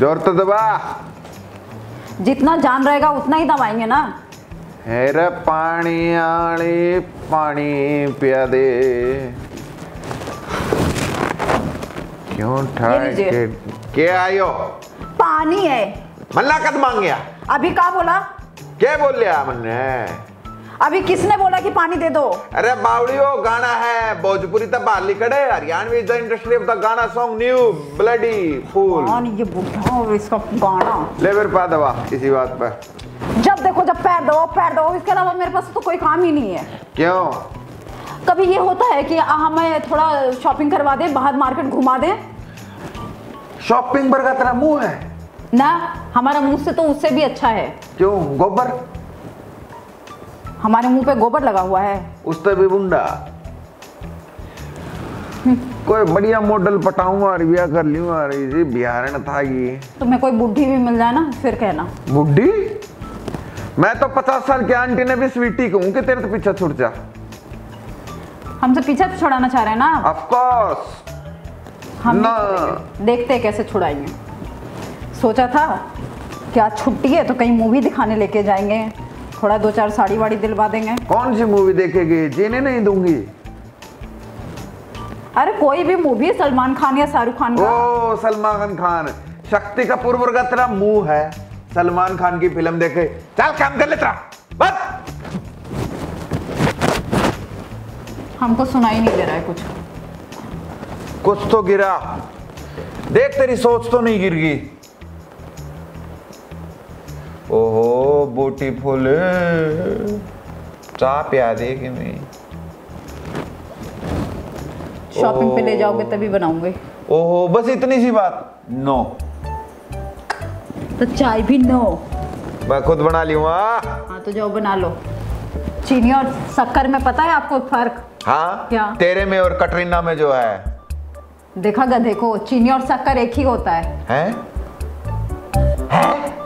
जोर तो दबा। जितना जान रहेगा उतना ही दबाएंगे ना। हेरे पानी आली पानी पिया दे। क्यों ठाए के क्या आयो? पानी है। मल्ला कद मांग गया। अभी क्या बोला? क्या बोल लिया मैंने? अभी किसने बोला कि पानी दे दो? अरे बावड़ियो गाना है भोजपुरी तब बाली कड़े Haryanvi the industry of the गाना सॉन्ग न्यू ब्लडी फूल। ये बुढ़ा और इसका गाना। ले मेरे पा दबा इसी बात पर। जब देखो जब पैर दो, इसके अलावा मेरे पास तो कोई काम ही नहीं है। क्यों? कभी ये होता है कि हमें थोड़ा शॉपिंग करवा दे, बाहर मार्केट घुमा दे। शॉपिंग पर का तेरा मुंह है ना, हमारा मुंह से तो उससे भी अच्छा है। क्यों? गोबर? हमारे मुंह पे गोबर लगा हुआ है। उस पे भी बुंडा। कोई बढ़िया मॉडल पटाऊंगा और ब्याह कर लूंगा। इसी बिहार में था ये। तुम्हें कोई बुढ़ी भी मिल जाए ना फिर कहना। बुढ़ी? मैं तो 50 साल की आंटी ने भी स्वीटी कहूं कि तेरे तो पीछे छूट जा। हमसे पीछे छुड़ाना चाह रहे हैं ना? Of course. हम देखते हैं कैसे छुड़ाएंगे। सोचा था कि आज छुट्टी है तो कहीं मूवी दिखाने लेके जाएंगे, थोड़ा 2-4 साड़ी वाड़ी दिलवा देंगे। कौन सी मूवी देखेगी? जीने नहीं दूंगी। अरे कोई भी मूवी, सलमान खान या शाहरुख खान का। ओ सलमान खान। शक्ति कपूर का तेरा मुंह है। सलमान खान की फिल्म देखे। चल काम कर लेता बस। हमको सुनाई नहीं दे रहा है कुछ तो गिरा। देख तेरी सोच तो नहीं गिर गई। ओहो ब्यूटीफुल। चाह पिया दे कि नहीं? शॉपिंग पे ले जाओगे तभी बनाऊंगे। ओहो बस इतनी सी बात? नो। तो चाय भी नो। मैं खुद बना लूंगा। हाँ तो जाओ बना लो। चीनी और शक्कर में पता है आपको फर्क? हाँ क्या? तेरे में और कटरीना में जो है। देखा गधे को, चीनी और शक्कर एक ही होता है। हैं?